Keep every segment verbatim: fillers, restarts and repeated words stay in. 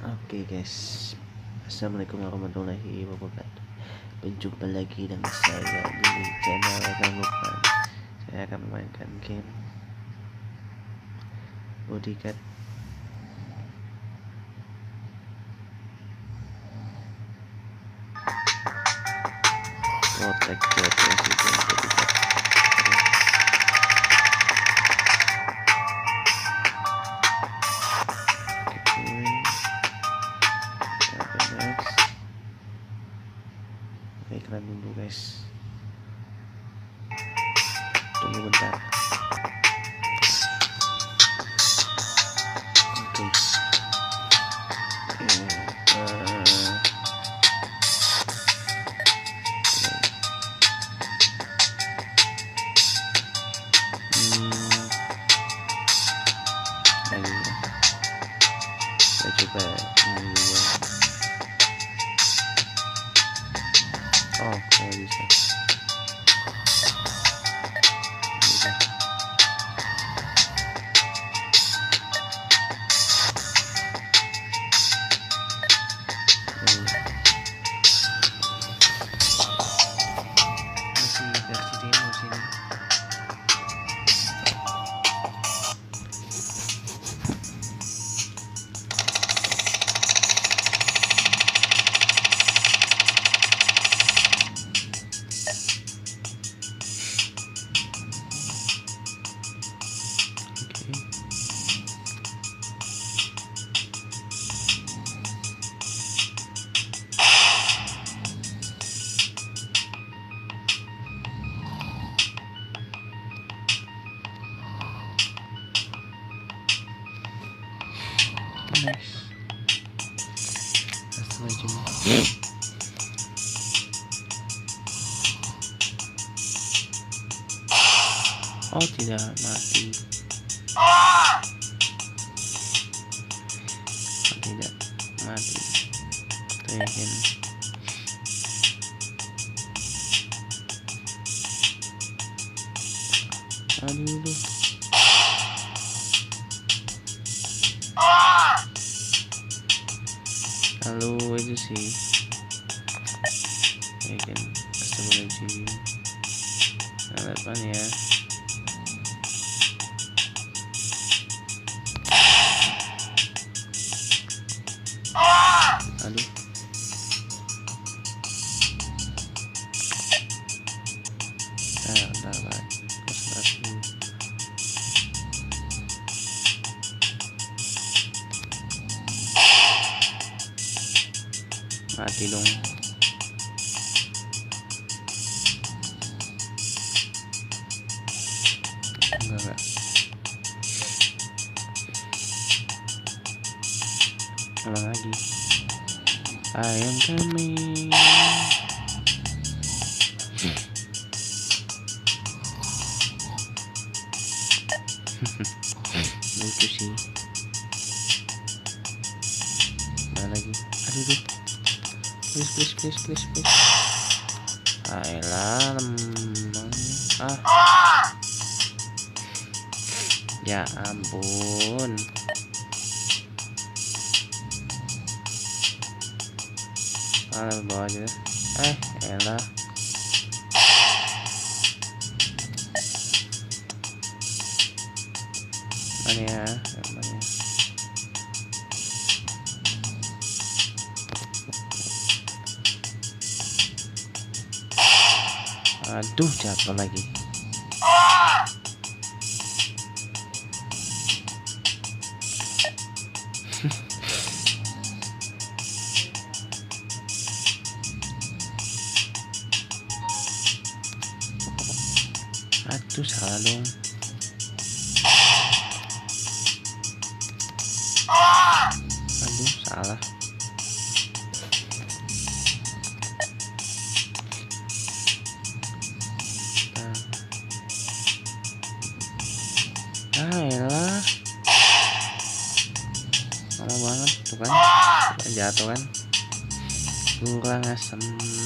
Oke guys, assalamualaikum warahmatullahi wabarakatuh. Berjumpa lagi dengan saya di channel Kang Lukman. Saya akan memainkan game Bodyguard. Protect the President Bodyguard. Oke, iklan dulu guys. Tunggu bentar. Oke. Uh, hmm, lagi ya. Saya coba ini dulu. Oh, saya bisa. Masih versi demo sini. Nice. Astagfirullahaladzim. Oh, tidak mati. Oh, tidak mati. Yakin. Aduh. Halo, itu sih. Yakin. Astagfirullahaladzim. Harapan ya. Aduh. Nah, bentar, Pak. Konsentrasi dulu. Mati dong. Enggak, enggak. Ulang lagi. I am coming. Lucu sih. Mana lagi? Aduh, aduh. Please, please, please, please, please. Ayolah, lemang. Ah. Ya ampun. Ah, bawa aja. Eh, elah. Mana ya? Mana? Aduh, jatuh lagi. Aduh, salah dong. Aduh, salah. Ah, elah. Lama banget tuh kan. Jatuh kan. Kurang asem.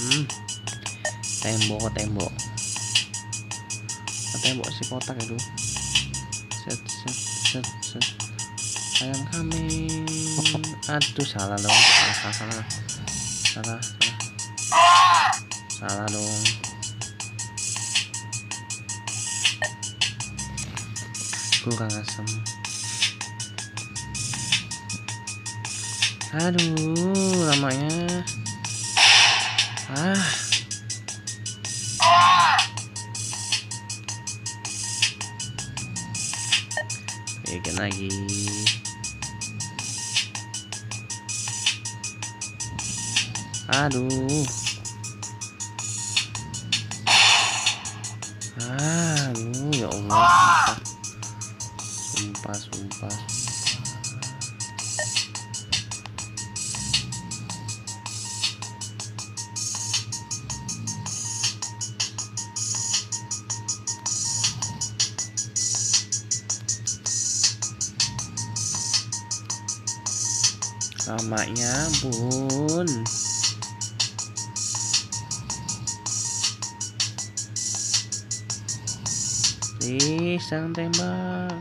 Tembok ke tembok. Ke tembok si kotak itu. Set set set set. ayam kambing. Aduh, salah dong, salah salah salah salah salah, salah dong. Kurang asam. Aduh, lamanya. Ah. Bikin lagi. Aduh. Aduh, ya Allah. Sumpah, sumpah, sumpah. Lamanya bun. Please, jangan tembak.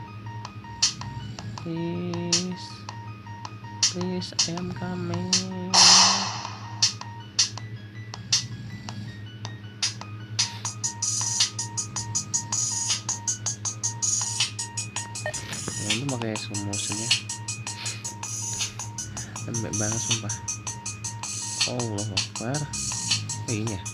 Please, please, ayam kambing. Ya, lu pakai slow motionnya. Lembek banget sumpah. Allahu Akbar. Oh ini ya.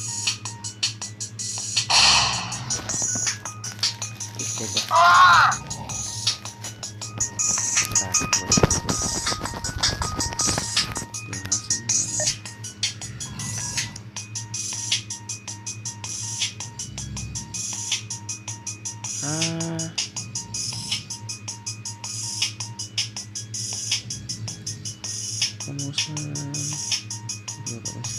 Ah. Pemusan. Ya,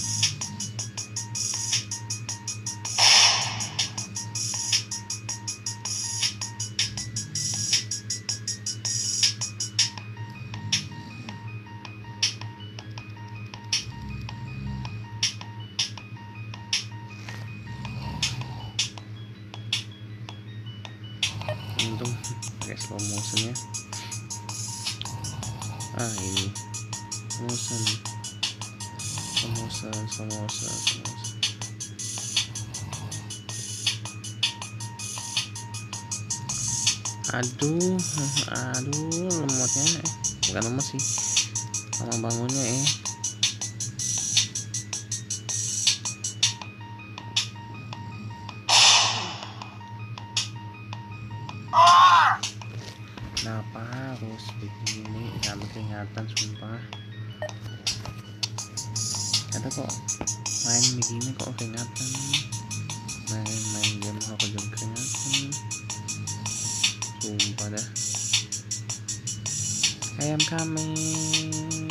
untung pakai slow motionnya. Ah ini motion, slow motion, slow motion, slow motion. Aduh, aduh, lemotnya, eh, bukan lemot sih, lama bangunnya eh. Kenapa harus begini? Nggak berkeringetan sumpah. Ada kok main begini kok keringatan. Main-main game aku juga keringatan. Sumpah dah. Ayam kambing.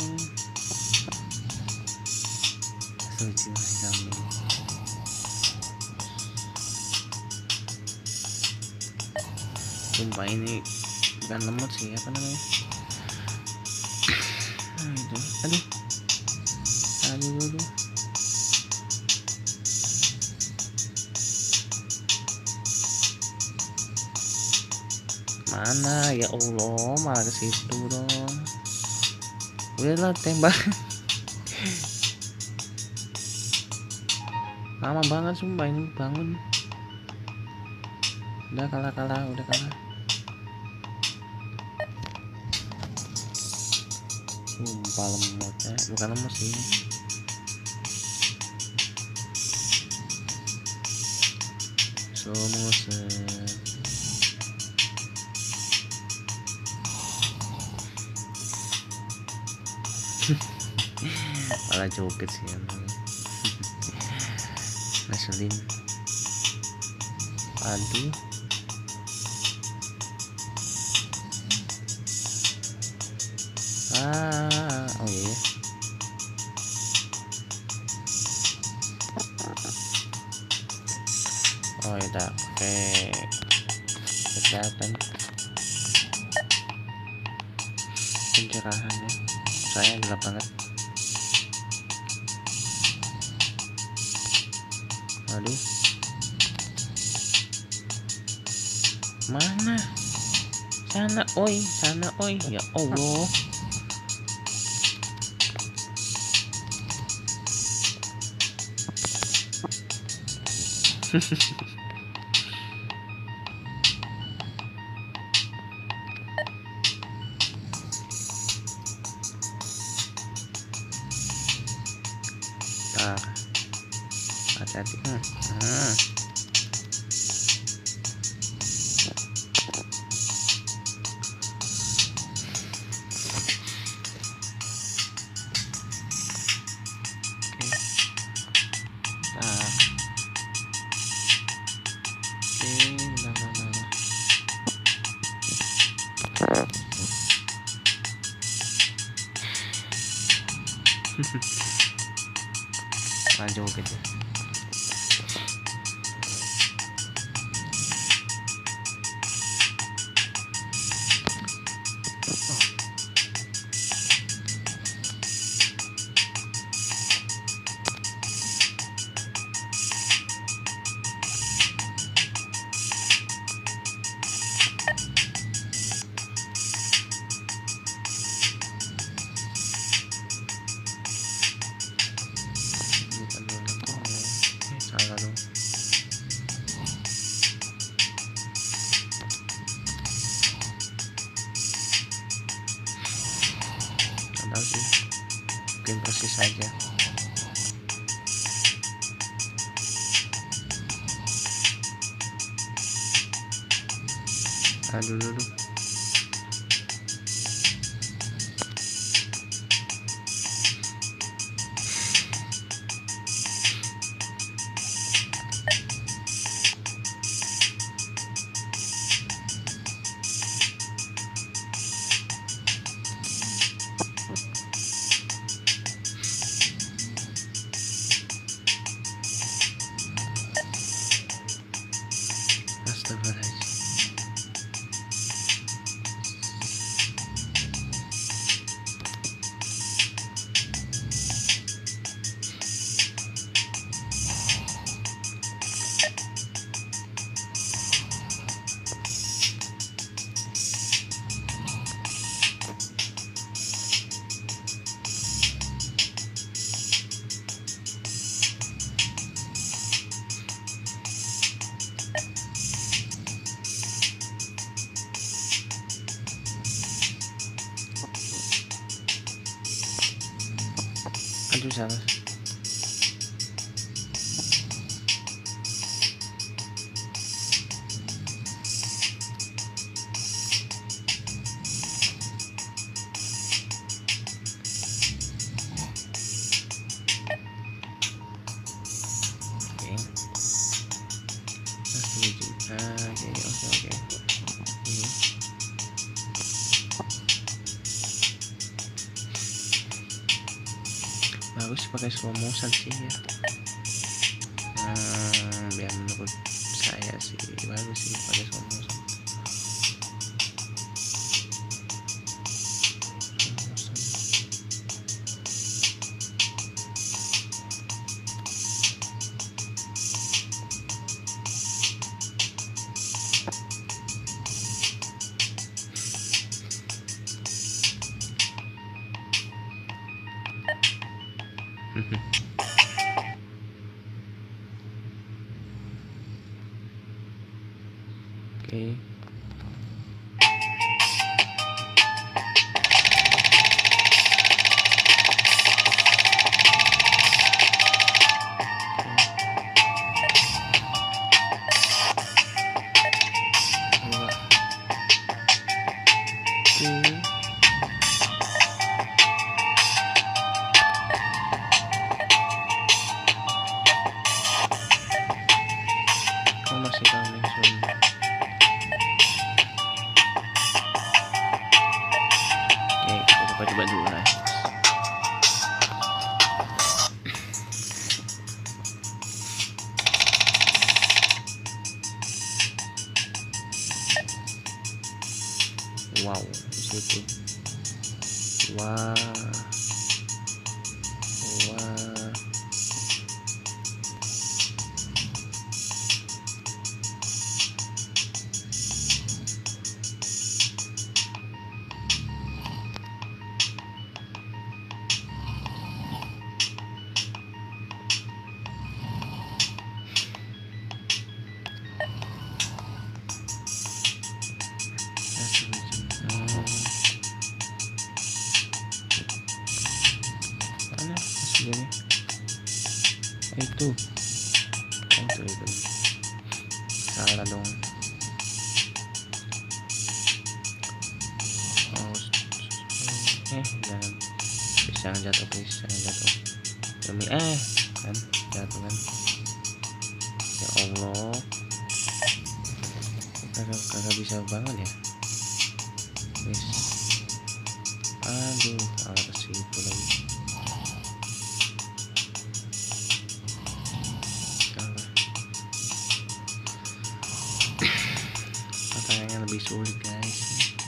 Suci ayam kambing. Sumpah ini bukan lemot sih, apa namanya? Nah, itu. Aduh. Aduh, aduh. Mana ya Allah, malah ke situ dong. Udahlah tembak. Lama banget sumpah ini bangun. Udah kalah kalah, udah kalah. Sumpah lemotnya, bukan lemot sih. Slow motion. Malah joget sih emang. Ngeselin. Aduh. Ah, oh iya. Oh iya, oke. Kesehatan. Pencerahannya. Saya gelap banget. Aduh. Mana? Sana oi, sana oi. Ya Allah. Tar. Hati-hati. Hmm. Hmm. Maju gitu. Salah dong. Tahu sih, mungkin persis saja. Aduh, dulu. Astagfirullahaladzim. Aduh, salah. Oke. Nah, oke, oke, oke. Ini. Bagus pakai slow motion sih ya. Hmm, biar menurut saya sih bagus sih pakai slow motion. Oke. Oke. Oh, masih coming soon. Oke, kita coba-coba dulu lah. Wow, di situ. Wah. Wah. itu itu itu salah dong. Oh, eh jangan please, jangan jatuh please, jangan jatuh demi eh kan jatuh kan. Ya Allah, kagak kagak bisa banget ya please. Aduh salah ke situ lagi. Salah. Pertanyaannya lebih sulit guys.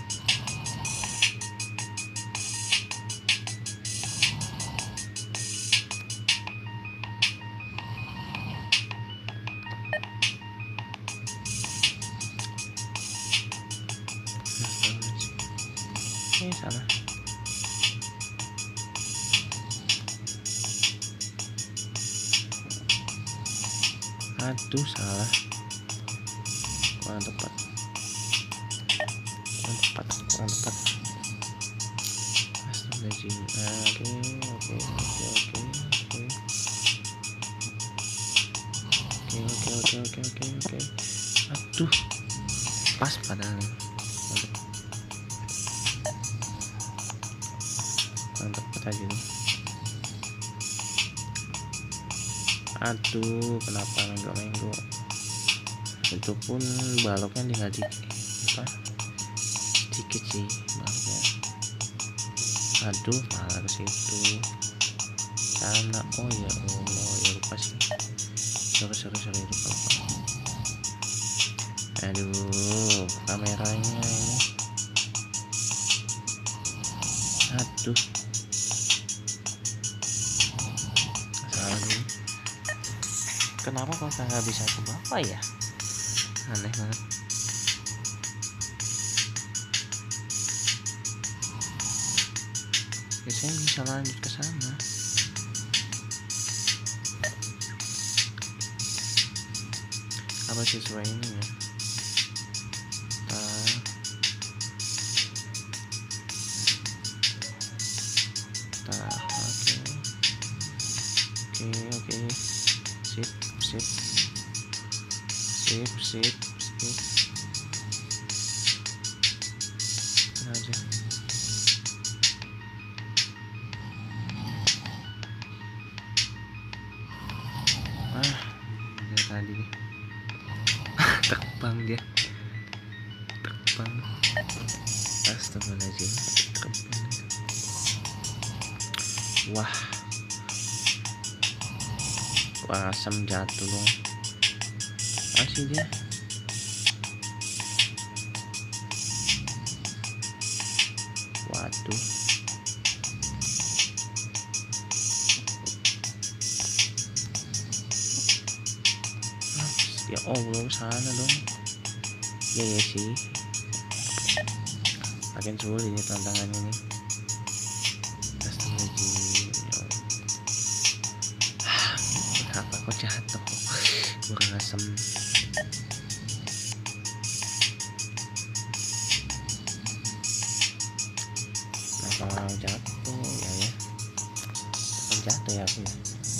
Eh salah. Aduh salah. Kurang tepat. Kurang tepat. Kurang tepat. Astagfirullahaladzim. Oke oke oke oke oke. Oke oke oke oke oke oke. Aduh. Pas padahal. Kurang tepat aja nih. Aduh kenapa menggo-menggo. Itu pun baloknya tinggal di apa dikit sih baloknya. Aduh malah ke situ sana. Oh ya Allah ya lupa sih. Sorry sorry sorry lupa lupa. Aduh kameranya ini. Aduh salah dulu. Kenapa kok nggak bisa ke bawah ya? Aneh banget. Biasanya bisa lanjut ke sana. Apa sesuai ini ya? Uh, uh, oke, oke, oke, sip, sip, sip, sip, sip. Aja. Ah, dari tadi nih. Terbang dia. Terbang. Astagfirullahaladzim. Terbang. Wah. Wah, asam jatuh dong. Masih dia. Waduh. Ya Allah sana dong. Ya ya sih. Makin sulit ini tantangan ini. Astagfirullahaladzim. Kenapa kok jatuh? Kurang asem. Kenapa mau jatuh ya ya? Kenapa jatuh ya aku ya?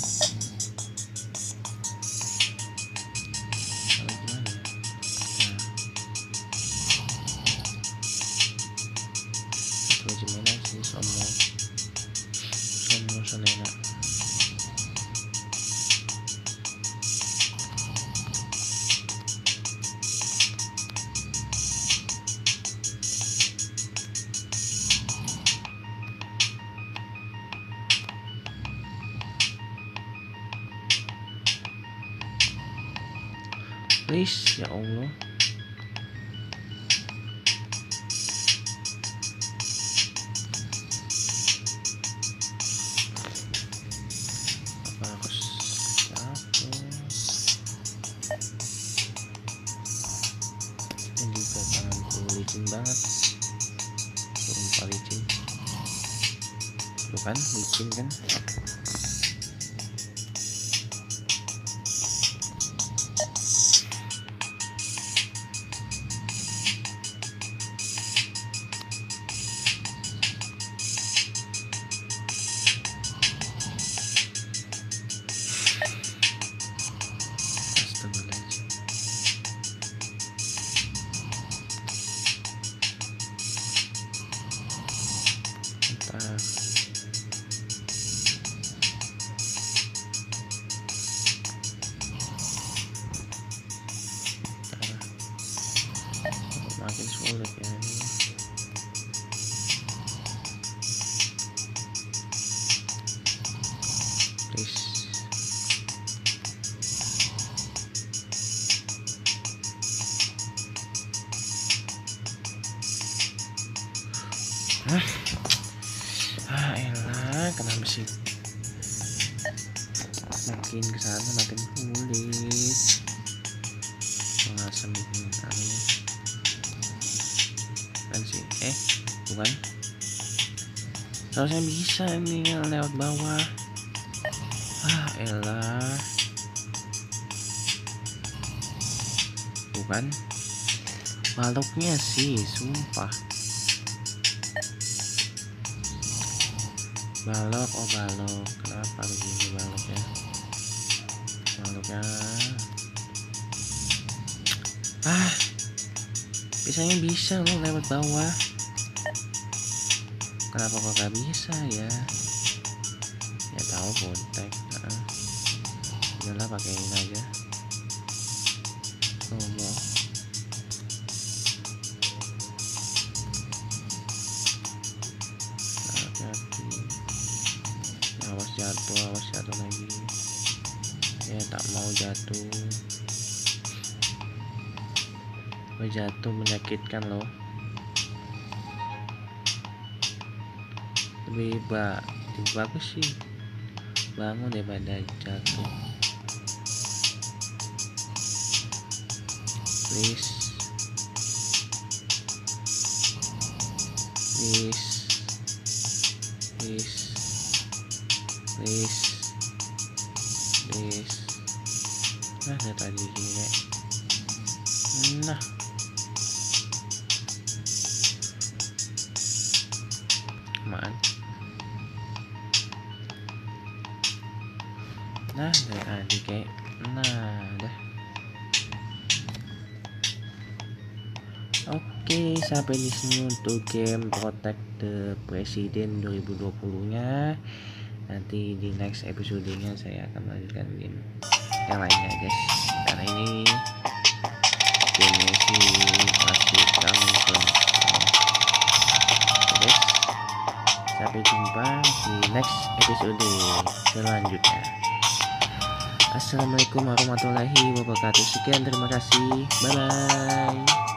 Gimana sih somo somo sonena. Please ya Allah. Ini juga tanganku licin banget, sumpah licin. Tuh kan licin kan. semakin sulit ya ini. Please. Hah? Ah elah, kenapa sih makin kesana makin sulit. Pengasam bikin aneh kan sih, eh bukan, seharusnya bisa ini lewat bawah. Ah elah, bukan baloknya sih, sumpah. Balok, oh balok, kenapa begini baloknya? Baloknya ah bisanya bisa loh lewat bawah, kenapa kok gak bisa ya? Ya tahu kontak, nah, udahlah pakein aja. Oh mau hati-hati, awas jatuh, awas jatuh lagi. Ya tak mau jatuh. Oh, jatuh menyakitkan loh. Lebih ba lebih bagus sih bangun daripada jatuh. Please, please, please, please, please. Nah dari tadi gini nek. Nah man. Nah dari tadi kayak nah dah. Oke, sampai di sini untuk game Protect the President dua ribu dua puluh nya. Nanti di next episodenya saya akan melanjutkan game yang lainnya guys, karena ini gamenya sih masih kami belum. Oke guys, sampai jumpa di next episode selanjutnya. Assalamualaikum warahmatullahi wabarakatuh. Sekian, terima kasih, bye bye.